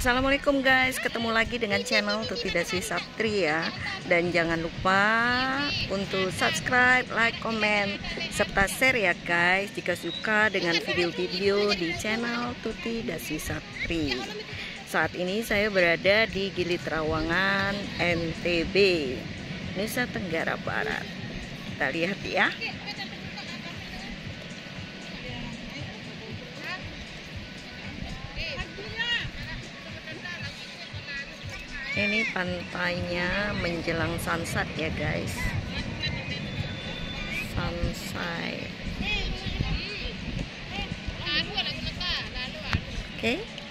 Assalamualaikum guys, ketemu lagi dengan channel Tuti Daswi Saptri ya. Dan jangan lupa untuk subscribe, like, komen, serta share ya guys jika suka dengan video-video di channel Tuti Daswi Saptri. Saat ini saya berada di Gili Trawangan, NTB, Nusa Tenggara Barat. Kita lihat ya. Ini pantainya menjelang sunset ya guys. Sunset. Oke.